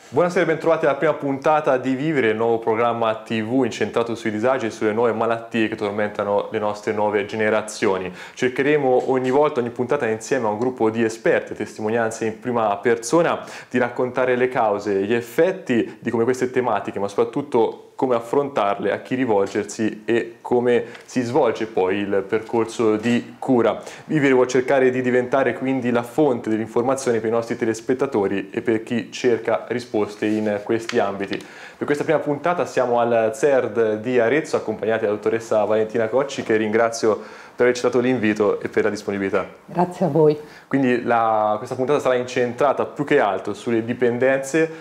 Buonasera e bentrovati alla prima puntata di Vivere, il nuovo programma TV incentrato sui disagi e sulle nuove malattie che tormentano le nostre nuove generazioni. Cercheremo ogni volta, ogni puntata insieme a un gruppo di esperti, testimonianze in prima persona, di raccontare le cause, gli effetti di come queste tematiche, ma soprattutto come affrontarle, a chi rivolgersi e come si svolge poi il percorso di cura. Vivere vuol cercare di diventare quindi la fonte dell'informazione per i nostri telespettatori e per chi cerca risposte in questi ambiti. Per questa prima puntata siamo al CERD di Arezzo, accompagnati dalla dottoressa Valentina Cocci, che ringrazio per aver accettato l'invito e per la disponibilità. Grazie a voi. Quindi questa puntata sarà incentrata più che altro sulle dipendenze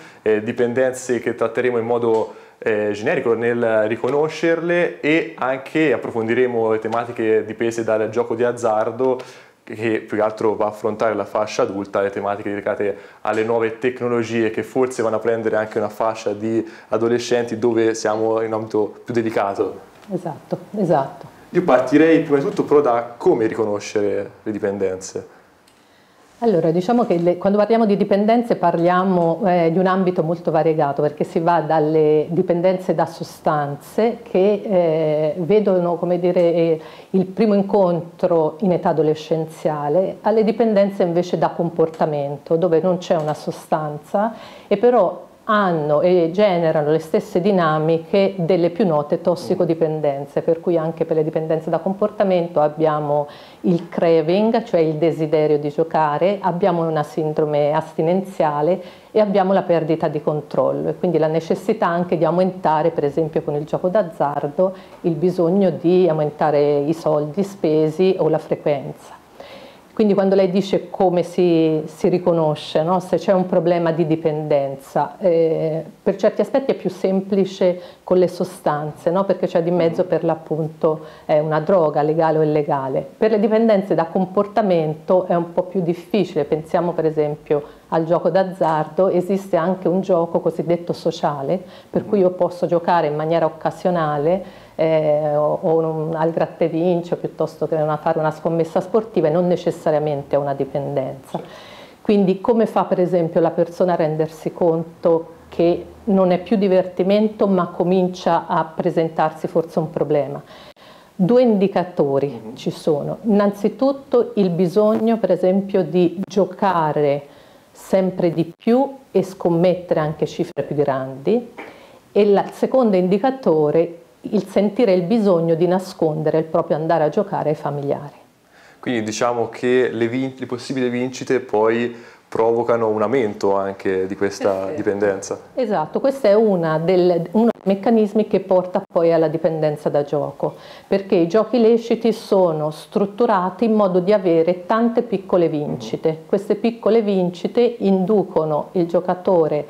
che tratteremo in modo generico nel riconoscerle, e anche approfondiremo le tematiche dipese dal gioco di azzardo, che più che altro va a affrontare la fascia adulta, le tematiche dedicate alle nuove tecnologie che forse vanno a prendere anche una fascia di adolescenti dove siamo in un ambito più delicato. Esatto. Io partirei prima di tutto però da come riconoscere le dipendenze. Allora, diciamo che quando parliamo di dipendenze parliamo di un ambito molto variegato, perché si va dalle dipendenze da sostanze che vedono, come dire, il primo incontro in età adolescenziale, alle dipendenze invece da comportamento, dove non c'è una sostanza e però hanno e generano le stesse dinamiche delle più note tossicodipendenze, per cui anche per le dipendenze da comportamento abbiamo il craving, cioè il desiderio di giocare, abbiamo una sindrome astinenziale e abbiamo la perdita di controllo, e quindi la necessità anche di aumentare, per esempio con il gioco d'azzardo, il bisogno di aumentare i soldi spesi o la frequenza. Quindi quando lei dice come si riconosce, no? Se c'è un problema di dipendenza, per certi aspetti è più semplice con le sostanze, no? Perché c'è di mezzo per l'appunto una droga, legale o illegale. Per le dipendenze da comportamento è un po' più difficile. Pensiamo per esempio al gioco d'azzardo. Esiste anche un gioco cosiddetto sociale, per cui io posso giocare in maniera occasionale al gratta e vinci, piuttosto che fare una scommessa sportiva, e non necessariamente a una dipendenza. Quindi come fa per esempio la persona a rendersi conto che non è più divertimento ma comincia a presentarsi forse un problema? Due indicatori ci sono. Innanzitutto il bisogno per esempio di giocare sempre di più e scommettere anche cifre più grandi, e il secondo indicatore il sentire il bisogno di nascondere il proprio andare a giocare ai familiari. Quindi diciamo che le possibili vincite poi provocano un aumento anche di questa dipendenza. Esatto, questo è uno dei meccanismi che porta poi alla dipendenza da gioco, perché i giochi illeciti sono strutturati in modo di avere tante piccole vincite. Queste piccole vincite inducono il giocatore.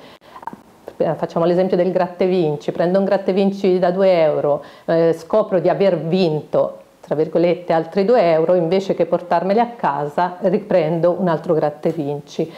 Facciamo l'esempio del gratta e vinci, prendo un gratta e vinci da 2 euro, scopro di aver vinto, tra virgolette, altri 2 euro, invece che portarmeli a casa riprendo un altro gratta e vinci.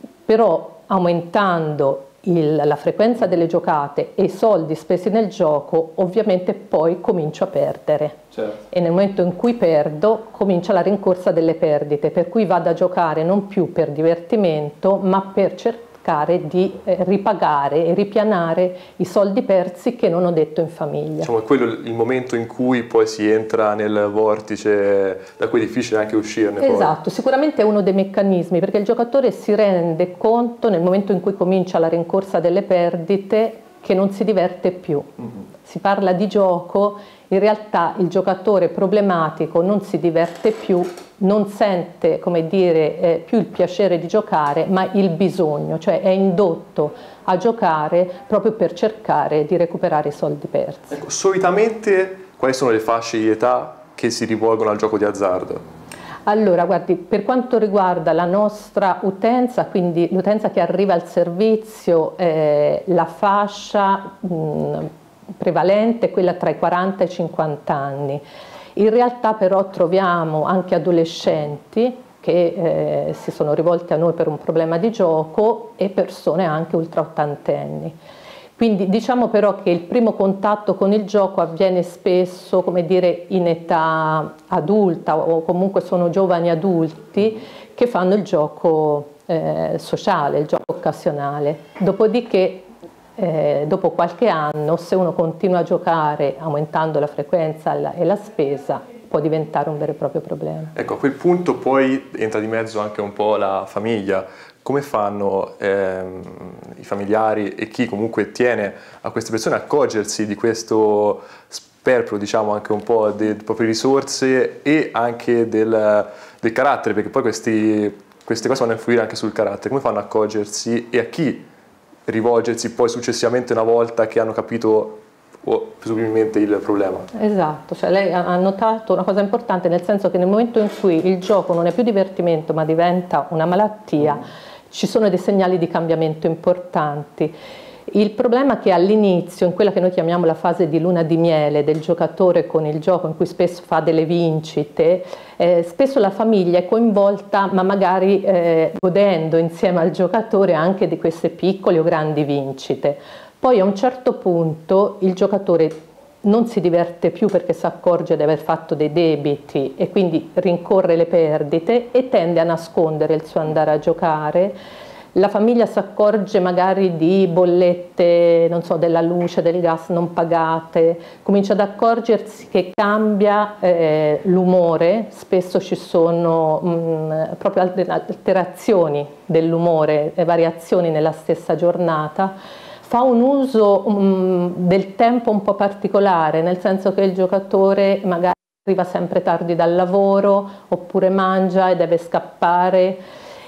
Però aumentando la frequenza delle giocate e i soldi spesi nel gioco, ovviamente poi comincio a perdere. Certo. E nel momento in cui perdo comincia la rincorsa delle perdite, per cui vado a giocare non più per divertimento ma per cercare di ripagare e ripianare i soldi persi che non ho detto in famiglia. Diciamo, è quello il momento in cui poi si entra nel vortice da cui è difficile anche uscirne. Esatto, poi. Sicuramente è uno dei meccanismi, perché il giocatore si rende conto nel momento in cui comincia la rincorsa delle perdite che non si diverte più. Si parla di gioco, in realtà il giocatore problematico non si diverte più, non sente, come dire, più il piacere di giocare, ma il bisogno, cioè è indotto a giocare proprio per cercare di recuperare i soldi persi. Ecco, solitamente quali sono le fasce di età che si rivolgono al gioco di azzardo? Allora, guardi, per quanto riguarda la nostra utenza, quindi l'utenza che arriva al servizio, la fascia prevalente è quella tra i 40 e i 50 anni. In realtà però troviamo anche adolescenti che si sono rivolti a noi per un problema di gioco e persone anche ultra ottantenni. Quindi diciamo però che il primo contatto con il gioco avviene spesso, come dire, in età adulta, o comunque sono giovani adulti che fanno il gioco sociale, il gioco occasionale. Dopodiché, dopo qualche anno, se uno continua a giocare aumentando la frequenza e la spesa, può diventare un vero e proprio problema. Ecco, a quel punto poi entra di mezzo anche un po' la famiglia. Come fanno i familiari e chi comunque tiene a queste persone a accorgersi di questo sperpero, diciamo, anche un po' delle proprie risorse e anche del carattere, perché poi queste cose vanno a influire anche sul carattere. Come fanno a accorgersi e a chi rivolgersi poi successivamente una volta che hanno capito presumibilmente il problema? Esatto, cioè lei ha notato una cosa importante, nel senso che nel momento in cui il gioco non è più divertimento ma diventa una malattia, ci sono dei segnali di cambiamento importanti. Il problema è che all'inizio, in quella che noi chiamiamo la fase di luna di miele del giocatore con il gioco, in cui spesso fa delle vincite, spesso la famiglia è coinvolta, ma magari godendo insieme al giocatore anche di queste piccole o grandi vincite. Poi a un certo punto il giocatore non si diverte più perché si accorge di aver fatto dei debiti e quindi rincorre le perdite e tende a nascondere il suo andare a giocare. La famiglia si accorge magari di bollette, non so, della luce, del gas non pagate, comincia ad accorgersi che cambia l'umore, spesso ci sono proprio alterazioni dell'umore, variazioni nella stessa giornata. Fa un uso del tempo un po' particolare, nel senso che il giocatore magari arriva sempre tardi dal lavoro oppure mangia e deve scappare,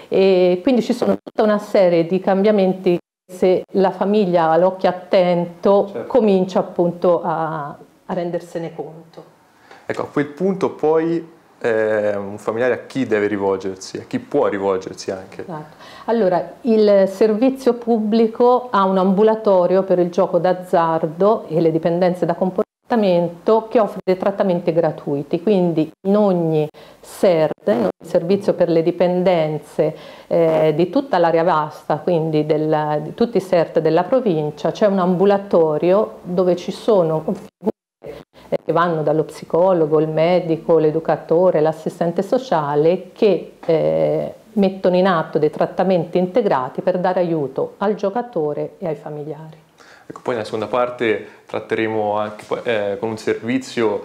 e quindi ci sono tutta una serie di cambiamenti. Se la famiglia ha l'occhio attento, certo, comincia appunto a rendersene conto. Ecco, a quel punto poi un familiare a chi deve rivolgersi, a chi può rivolgersi anche? Esatto. Allora, il servizio pubblico ha un ambulatorio per il gioco d'azzardo e le dipendenze da comportamento che offre dei trattamenti gratuiti, quindi in ogni SERD, in ogni servizio per le dipendenze di tutta l'area vasta, quindi di tutti i SERD della provincia, c'è un ambulatorio dove ci sono che vanno dallo psicologo, il medico, l'educatore, l'assistente sociale, che mettono in atto dei trattamenti integrati per dare aiuto al giocatore e ai familiari. Ecco, poi nella seconda parte tratteremo anche con un servizio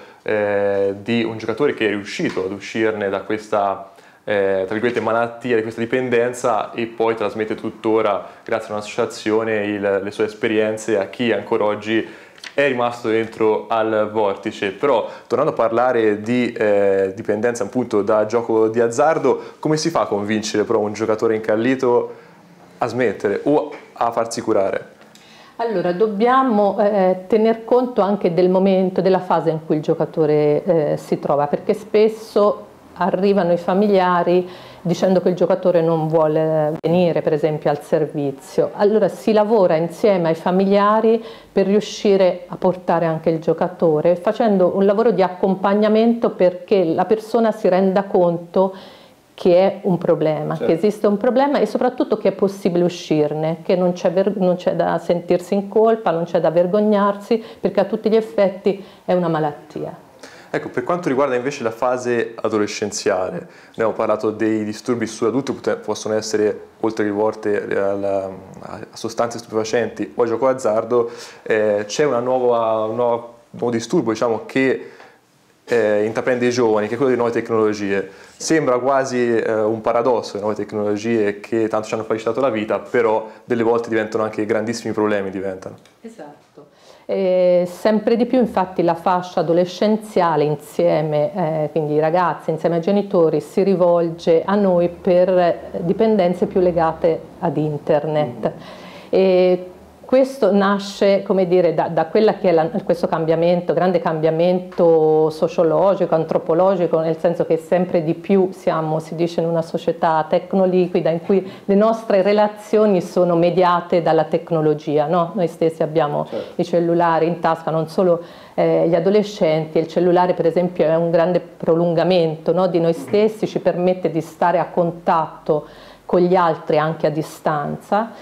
di un giocatore che è riuscito ad uscirne da questa tra virgolette malattia, di questa dipendenza, e poi trasmette tuttora, grazie a un'associazione, le sue esperienze a chi ancora oggi è rimasto dentro al vortice. Però tornando a parlare di dipendenza appunto da gioco di azzardo, come si fa a convincere però un giocatore incallito a smettere o a farsi curare? Allora, dobbiamo tener conto anche del momento, della fase in cui il giocatore si trova, perché spesso arrivano i familiari dicendo che il giocatore non vuole venire, per esempio, al servizio. Allora si lavora insieme ai familiari per riuscire a portare anche il giocatore, facendo un lavoro di accompagnamento perché la persona si renda conto che è un problema, certo, che esiste un problema e soprattutto che è possibile uscirne, che non c'è da sentirsi in colpa, non c'è da vergognarsi, perché a tutti gli effetti è una malattia. Ecco, per quanto riguarda invece la fase adolescenziale, noi abbiamo parlato dei disturbi sull'adulto, possono essere, oltre che rivolte a sostanze stupefacenti o a gioco d'azzardo, c'è un nuovo disturbo, diciamo, che intraprende i giovani, che è quello delle nuove tecnologie. Sembra quasi un paradosso, le nuove tecnologie che tanto ci hanno facilitato la vita, però delle volte diventano anche grandissimi problemi. Esatto. Sempre di più infatti la fascia adolescenziale insieme, quindi i ragazzi insieme ai genitori, si rivolge a noi per dipendenze più legate ad internet. E questo nasce, come dire, da quella che è questo cambiamento, grande cambiamento sociologico, antropologico, nel senso che sempre di più siamo, si dice, in una società tecnoliquida in cui le nostre relazioni sono mediate dalla tecnologia, no? Noi stessi abbiamo, certo, i cellulari in tasca, non solo gli adolescenti, e il cellulare per esempio è un grande prolungamento, no, di noi stessi, ci permette di stare a contatto con gli altri anche a distanza.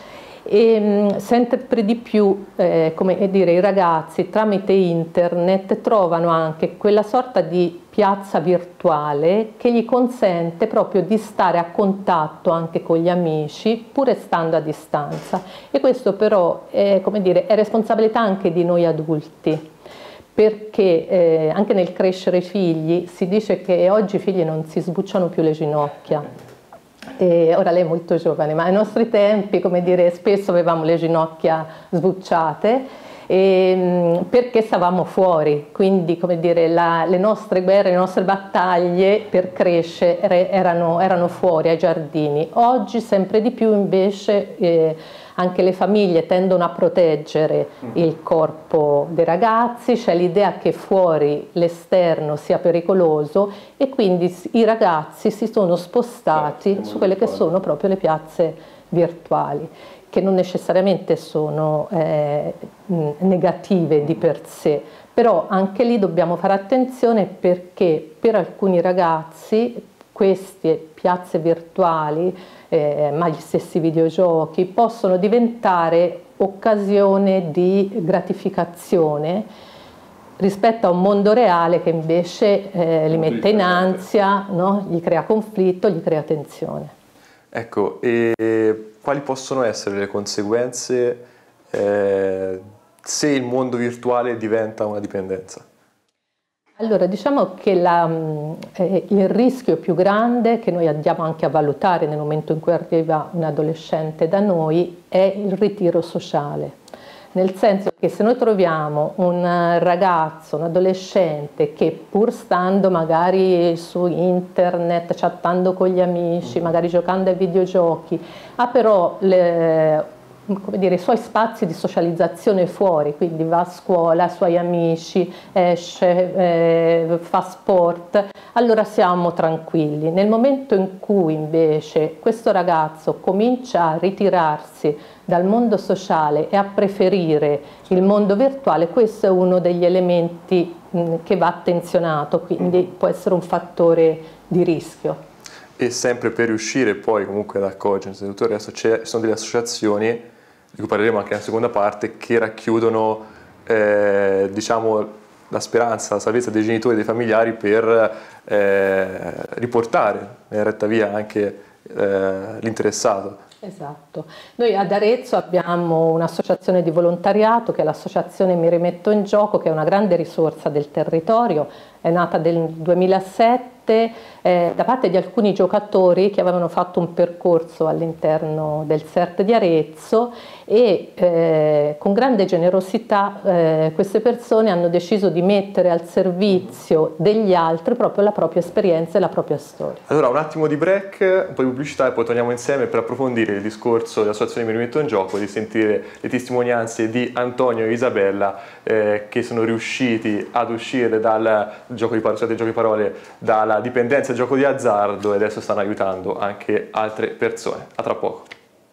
e sempre di più come dire, i ragazzi tramite internet trovano anche quella sorta di piazza virtuale che gli consente proprio di stare a contatto anche con gli amici pur stando a distanza, e questo però come dire, è responsabilità anche di noi adulti, perché anche nel crescere i figli si dice che oggi i figli non si sbucciano più le ginocchia. E ora lei è molto giovane, ma ai nostri tempi, come dire, spesso avevamo le ginocchia sbucciate perché stavamo fuori, quindi come dire, le nostre guerre, le nostre battaglie per crescere erano fuori ai giardini. Oggi sempre di più invece anche le famiglie tendono a proteggere il corpo dei ragazzi, c'è l'idea che fuori l'esterno sia pericoloso e quindi i ragazzi si sono spostati su quelle che sono proprio le piazze virtuali, che non necessariamente sono negative di per sé, però anche lì dobbiamo fare attenzione, perché per alcuni ragazzi queste piazze virtuali, ma gli stessi videogiochi, possono diventare occasione di gratificazione rispetto a un mondo reale che invece li mette in ansia, no? Gli crea conflitto, gli crea tensione. Ecco, e quali possono essere le conseguenze se il mondo virtuale diventa una dipendenza? Allora, diciamo che il rischio più grande che noi andiamo anche a valutare nel momento in cui arriva un adolescente da noi è il ritiro sociale. Nel senso che se noi troviamo un ragazzo, un adolescente che pur stando magari su internet, chattando con gli amici, magari giocando ai videogiochi, ha però come dire, i suoi spazi di socializzazione fuori, quindi va a scuola, ha i suoi amici, esce, fa sport, allora siamo tranquilli. Nel momento in cui invece questo ragazzo comincia a ritirarsi dal mondo sociale e a preferire il mondo virtuale, questo è uno degli elementi che va attenzionato, quindi può essere un fattore di rischio. E sempre per riuscire poi comunque ad accorgersi di tutto il resto, ci sono delle associazioni, di cui parleremo anche nella seconda parte, che racchiudono diciamo, la speranza, la salvezza dei genitori e dei familiari per riportare in retta via anche l'interessato. Esatto. Noi ad Arezzo abbiamo un'associazione di volontariato che è l'associazione Mi Rimetto in Gioco, che è una grande risorsa del territorio, è nata nel 2007 da parte di alcuni giocatori che avevano fatto un percorso all'interno del CERT di Arezzo e con grande generosità queste persone hanno deciso di mettere al servizio degli altri proprio la propria esperienza e la propria storia. Allora un attimo di break, un po' di pubblicità e poi torniamo insieme per approfondire il discorso dell'associazione Mi Rimetto in Gioco, di sentire le testimonianze di Antonio e Isabella che sono riusciti ad uscire dal gioco di parole, dalla dipendenza al gioco di azzardo, e adesso stanno aiutando anche altre persone. A tra poco.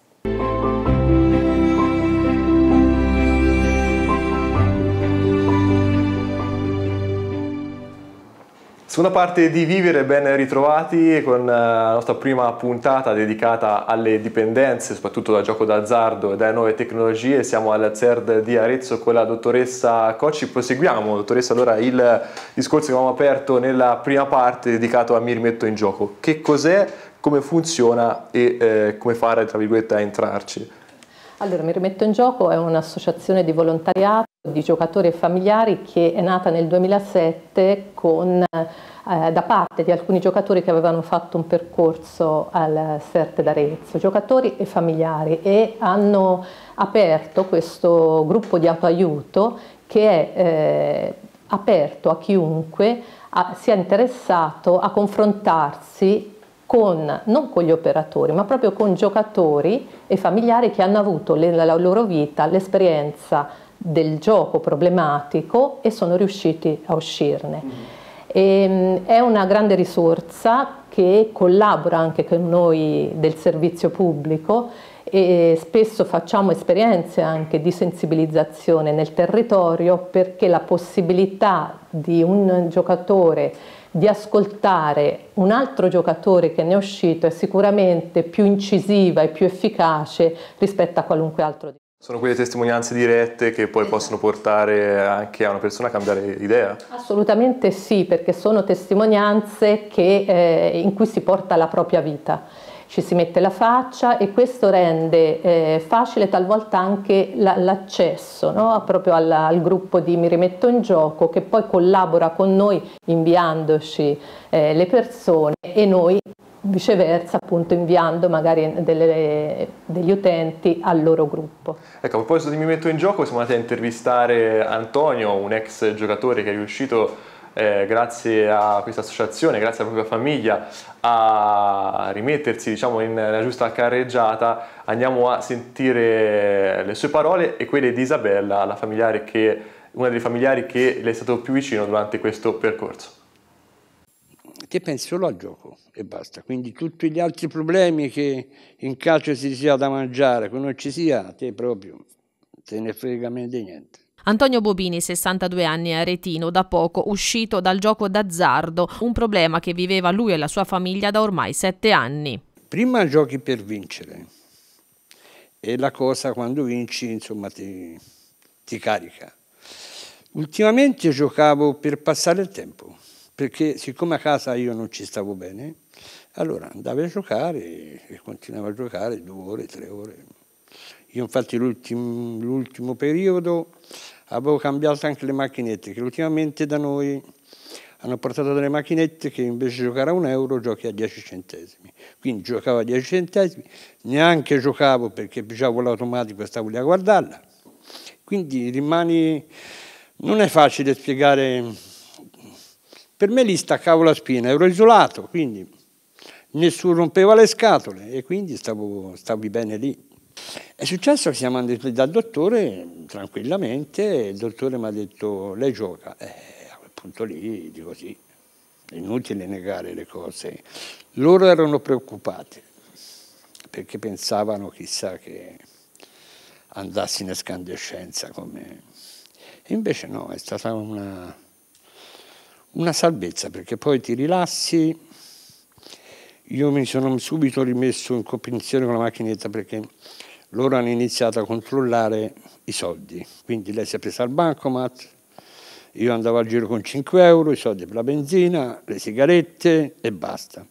Seconda parte di Vivere, ben ritrovati con la nostra prima puntata dedicata alle dipendenze, soprattutto dal gioco d'azzardo e dalle nuove tecnologie. Siamo al CERT di Arezzo con la dottoressa Cocci. Proseguiamo, dottoressa, allora il discorso che avevamo aperto nella prima parte dedicato a Mi Rimetto in Gioco. Che cos'è, come funziona e come fare, tra virgolette, a entrarci? Allora, Mi Rimetto in Gioco è un'associazione di volontariato di giocatori e familiari che è nata nel 2007 da parte di alcuni giocatori che avevano fatto un percorso al CERT d'Arezzo, giocatori e familiari, e hanno aperto questo gruppo di autoaiuto che è aperto a chiunque sia interessato a confrontarsi non con gli operatori, ma proprio con giocatori e familiari che hanno avuto nella loro vita l'esperienza del gioco problematico e sono riusciti a uscirne. È una grande risorsa che collabora anche con noi del servizio pubblico e spesso facciamo esperienze anche di sensibilizzazione nel territorio, perché la possibilità di un giocatore di ascoltare un altro giocatore che ne è uscito è sicuramente più incisiva e più efficace rispetto a qualunque altro. Sono quelle testimonianze dirette che poi possono portare anche a una persona a cambiare idea? Assolutamente sì, perché sono testimonianze in cui si porta la propria vita. Ci si mette la faccia e questo rende facile talvolta anche l'accesso, no? Proprio al gruppo di Mi rimetto in gioco, che poi collabora con noi inviandoci le persone e noi viceversa appunto inviando magari degli utenti al loro gruppo. Ecco, a proposito di Mi metto in gioco, siamo andati a intervistare Antonio, un ex giocatore che è riuscito grazie a questa associazione, grazie alla propria famiglia, a rimettersi, diciamo, nella giusta carreggiata. Andiamo a sentire le sue parole e quelle di Isabella, una delle familiari che le è stato più vicino durante questo percorso. Te pensi solo al gioco e basta, quindi tutti gli altri problemi che in calcio si sia da mangiare, che non ci sia, te proprio te ne frega meno di niente. Antonio Bobini, 62 anni, aretino, da poco uscito dal gioco d'azzardo, un problema che viveva lui e la sua famiglia da ormai 7 anni. Prima giochi per vincere e la cosa quando vinci insomma ti carica. Ultimamente giocavo per passare il tempo, perché siccome a casa io non ci stavo bene, allora andavo a giocare e continuavo a giocare 2 ore, 3 ore. Io infatti l'ultimo periodo avevo cambiato anche le macchinette, che ultimamente da noi hanno portato delle macchinette che invece di giocare a €1 giochi a 10 centesimi. Quindi giocavo a 10 centesimi, neanche giocavo perché pigiavo l'automatico e stavo lì a guardarla. Quindi non è facile spiegare, per me lì staccavo la spina, ero isolato, quindi nessuno rompeva le scatole e quindi stavi bene lì. È successo che siamo andati dal dottore tranquillamente e il dottore mi ha detto lei gioca, a quel punto lì dico sì, è inutile negare le cose. Loro erano preoccupati perché pensavano chissà che andassi in escandescenza come... E invece no, è stata una salvezza perché poi ti rilassi. Io mi sono subito rimesso in competizione con la macchinetta perché loro hanno iniziato a controllare i soldi, quindi lei si è presa al bancomat, io andavo al giro con 5 euro, i soldi per la benzina, le sigarette e basta.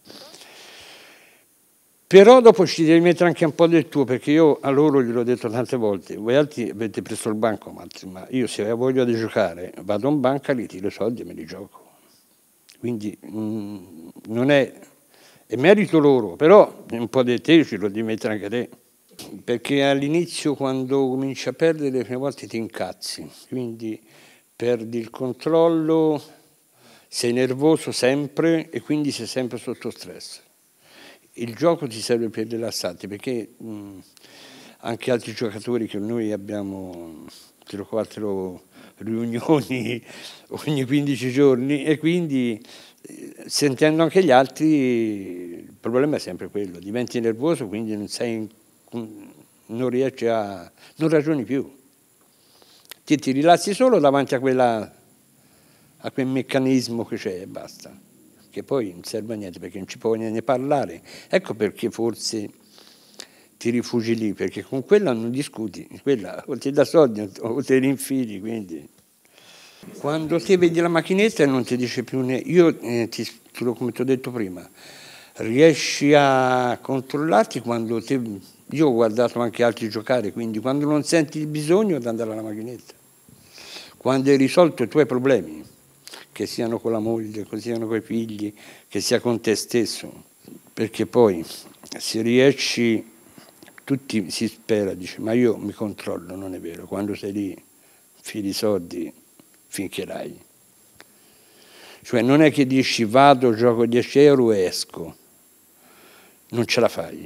Però dopo ci devi mettere anche un po' del tuo, perché io a loro gliel'ho detto tante volte, voi altri avete preso il bancomat, ma io se avevo voglia di giocare vado in banca, li tiro i soldi e me li gioco. Quindi non è merito loro, però un po' di te ce lo devi mettere anche te. Perché all'inizio quando cominci a perdere le prime volte ti incazzi, quindi perdi il controllo, sei nervoso sempre e quindi sei sempre sotto stress. Il gioco ti serve per rilassarti perché anche altri giocatori che noi abbiamo 3 o 4 riunioni ogni 15 giorni e quindi sentendo anche gli altri il problema è sempre quello, diventi nervoso quindi non riesci non ragioni più, ti rilassi solo davanti a quel meccanismo che c'è e basta, che poi non serve a niente perché non ci puoi neanche parlare, ecco perché forse ti rifugi lì, perché con quella non discuti, quella o ti dà soldi o te li infili, quindi quando ti vedi la macchinetta non ti dice più niente, io come ti ho detto prima, riesci a controllarti quando io ho guardato anche altri giocare, quindi quando non senti il bisogno di andare alla macchinetta, quando hai risolto i tuoi problemi, che siano con la moglie, che siano con i figli, che sia con te stesso, perché poi se riesci, tutti si spera, dice ma io mi controllo, non è vero, quando sei lì fili i soldi finché l'hai. Cioè non è che dici vado, gioco 10 euro e esco, non ce la fai.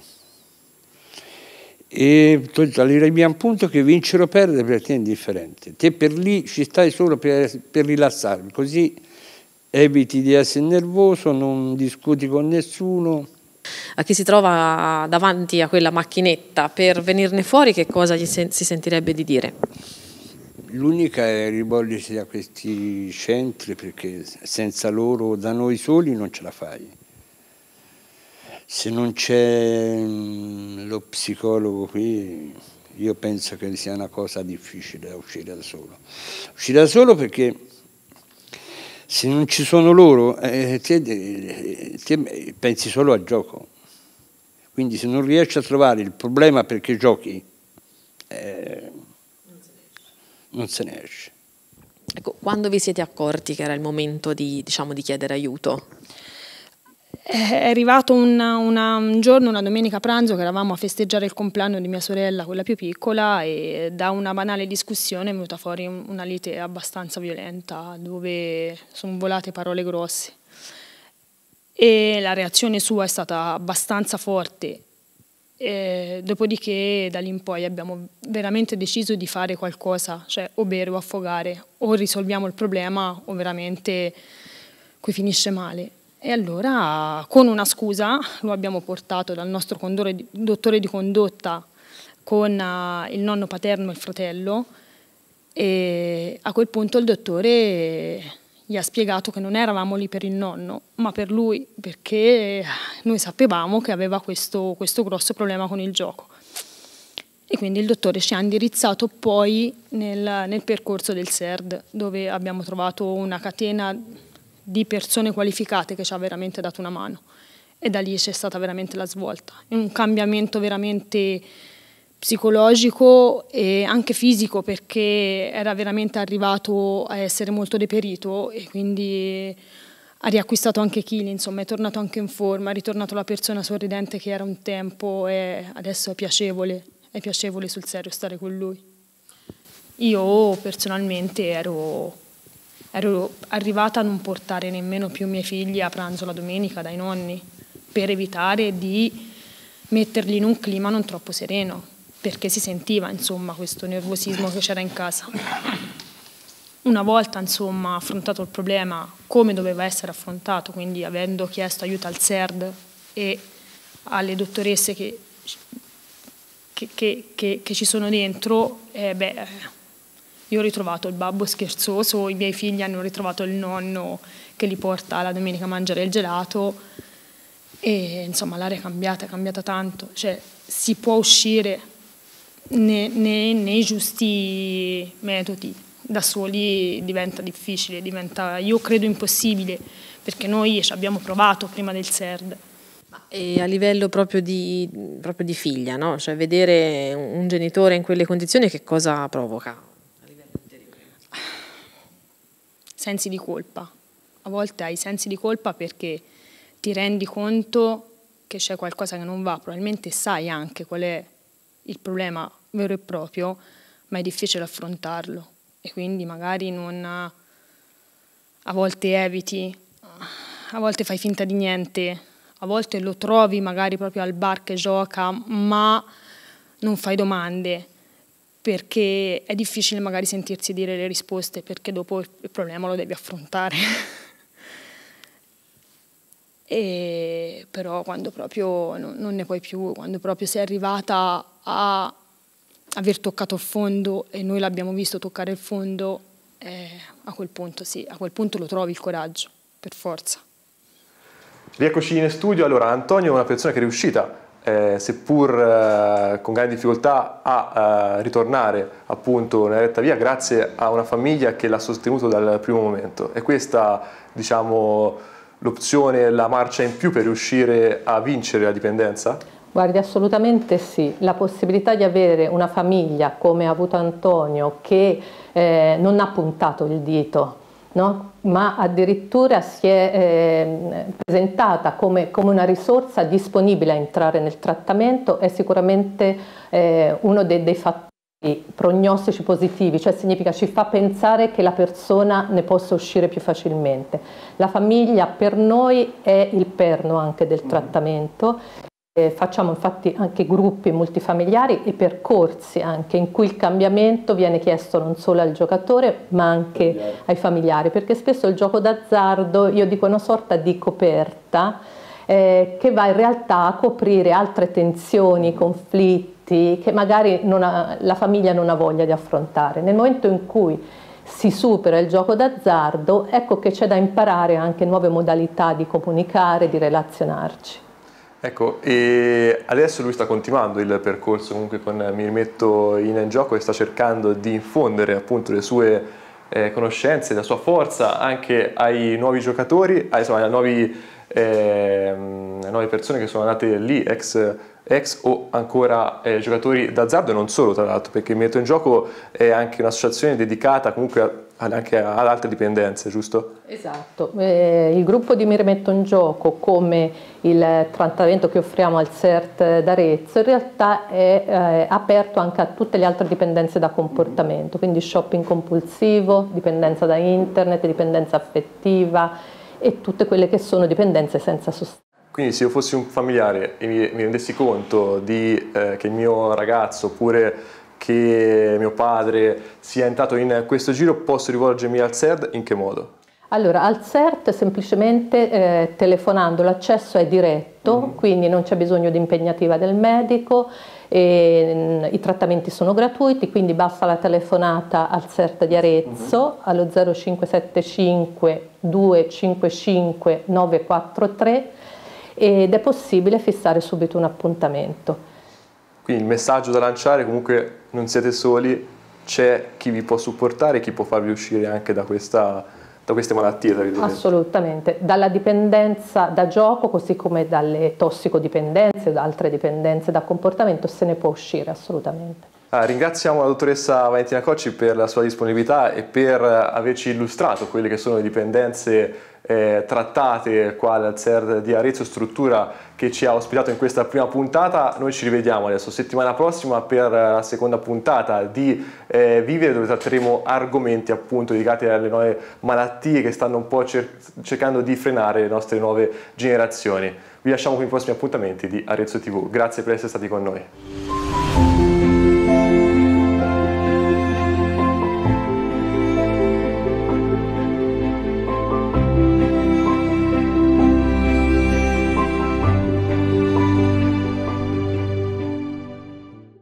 E arrivi a un punto che vincere o perdere per te è indifferente. Te per lì ci stai solo per rilassarmi, così eviti di essere nervoso, non discuti con nessuno. A chi si trova davanti a quella macchinetta, per venirne fuori che cosa si sentirebbe di dire? L'unica è rivolgersi a questi centri, perché senza loro, da noi soli, non ce la fai. Se non c'è lo psicologo qui, io penso che sia una cosa difficile da uscire da solo. Uscire da solo perché se non ci sono loro, te pensi solo al gioco. Quindi se non riesci a trovare il problema perché giochi, non se ne esce. Ecco, quando vi siete accorti che era il momento di, diciamo, di chiedere aiuto? È arrivato un giorno, una domenica a pranzo, che eravamo a festeggiare il compleanno di mia sorella, quella più piccola, e da una banale discussione è venuta fuori una lite abbastanza violenta, dove sono volate parole grosse. E la reazione sua è stata abbastanza forte. Dopodiché da lì in poi abbiamo veramente deciso di fare qualcosa, cioè o bere o affogare, o risolviamo il problema o veramente qui finisce male. E allora con una scusa lo abbiamo portato dal nostro dottore di condotta con il nonno paterno e il fratello, e a quel punto il dottore gli ha spiegato che non eravamo lì per il nonno, ma per lui, perché noi sapevamo che aveva questo grosso problema con il gioco. E quindi il dottore ci ha indirizzato poi nel percorso del SERD, dove abbiamo trovato una catena di persone qualificate che ci ha veramente dato una mano. E da lì c'è stata veramente la svolta. È un cambiamento veramente psicologico e anche fisico, perché era veramente arrivato a essere molto deperito e quindi ha riacquistato anche chili, insomma è tornato anche in forma, è ritornato la persona sorridente che era un tempo e adesso è piacevole sul serio stare con lui. Io personalmente ero arrivata a non portare nemmeno più i miei figli a pranzo la domenica dai nonni, per evitare di metterli in un clima non troppo sereno, perché si sentiva insomma questo nervosismo che c'era in casa. Una volta insomma affrontato il problema come doveva essere affrontato, quindi avendo chiesto aiuto al SERD e alle dottoresse che ci sono dentro, io ho ritrovato il babbo scherzoso, i miei figli hanno ritrovato il nonno che li porta la domenica a mangiare il gelato e insomma l'aria è cambiata tanto, cioè si può uscire nei giusti metodi, da soli diventa difficile, io credo impossibile, perché noi ci abbiamo provato prima del SERD. E a livello proprio di figlia, no? Cioè vedere un genitore in quelle condizioni che cosa provoca a livello interiore? Sensi di colpa. A volte hai sensi di colpa perché ti rendi conto che c'è qualcosa che non va, probabilmente sai anche qual è il problema vero e proprio, ma è difficile affrontarlo e quindi magari a volte eviti, a volte fai finta di niente, a volte lo trovi magari proprio al bar che gioca, ma non fai domande, perché è difficile magari sentirsi dire le risposte, perché dopo il problema lo devi affrontare. Però quando proprio non ne puoi più, quando proprio sei arrivata a aver toccato il fondo, e noi l'abbiamo visto toccare il fondo, a quel punto sì, a quel punto lo trovi il coraggio, per forza. Rieccoci in studio. Allora, Antonio è una persona che è riuscita, seppur con grandi difficoltà, a ritornare appunto nella retta via grazie a una famiglia che l'ha sostenuto dal primo momento. È questa, diciamo, l'opzione, la marcia in più per riuscire a vincere la dipendenza? Guardi, assolutamente sì. La possibilità di avere una famiglia come ha avuto Antonio, che non ha puntato il dito, no? Ma addirittura si è presentata come una risorsa disponibile a entrare nel trattamento, è sicuramente uno dei fattori prognostici positivi, cioè significa ci fa pensare che la persona ne possa uscire più facilmente. La famiglia per noi è il perno anche del trattamento. Facciamo infatti anche gruppi multifamiliari e percorsi anche in cui il cambiamento viene chiesto non solo al giocatore ma anche ai familiari, perché spesso il gioco d'azzardo, io dico, è una sorta di coperta che va in realtà a coprire altre tensioni, conflitti che magari la famiglia non ha voglia di affrontare. Nel momento in cui si supera il gioco d'azzardo, ecco che c'è da imparare anche nuove modalità di comunicare, di relazionarci. Ecco, e adesso lui sta continuando il percorso comunque con Mi rimetto in gioco e sta cercando di infondere appunto le sue conoscenze, la sua forza anche ai nuovi giocatori, insomma, nuove persone che sono andate lì, ex o ancora giocatori d'azzardo, e non solo tra l'altro, perché Mi rimetto in gioco è anche un'associazione dedicata comunque anche ad altre dipendenze, giusto? Esatto, il gruppo di Mi rimetto in gioco, come il trattamento che offriamo al CERT d'Arezzo, in realtà è aperto anche a tutte le altre dipendenze da comportamento, quindi shopping compulsivo, dipendenza da internet, dipendenza affettiva e tutte quelle che sono dipendenze senza sostanza. Quindi se io fossi un familiare e mi rendessi conto che il mio ragazzo oppure che mio padre sia entrato in questo giro, posso rivolgermi al CERT? In che modo? Allora, al CERT semplicemente telefonando, l'accesso è diretto, quindi non c'è bisogno di impegnativa del medico, i trattamenti sono gratuiti, quindi basta la telefonata al CERT di Arezzo allo 0575 255 943 ed è possibile fissare subito un appuntamento. Quindi il messaggio da lanciare, comunque non siete soli, c'è chi vi può supportare, chi può farvi uscire anche da queste malattie. Assolutamente, dalla dipendenza da gioco così come dalle tossicodipendenze o da altre dipendenze da comportamento se ne può uscire assolutamente. Ringraziamo la dottoressa Valentina Cocci per la sua disponibilità e per averci illustrato quelle che sono le dipendenze trattate qua al CERT di Arezzo, struttura che ci ha ospitato in questa prima puntata. Noi ci rivediamo adesso settimana prossima per la seconda puntata di Vivere, dove tratteremo argomenti appunto dedicati alle nuove malattie che stanno un po' cercando di frenare le nostre nuove generazioni. Vi lasciamo con i prossimi appuntamenti di Arezzo TV. Grazie per essere stati con noi.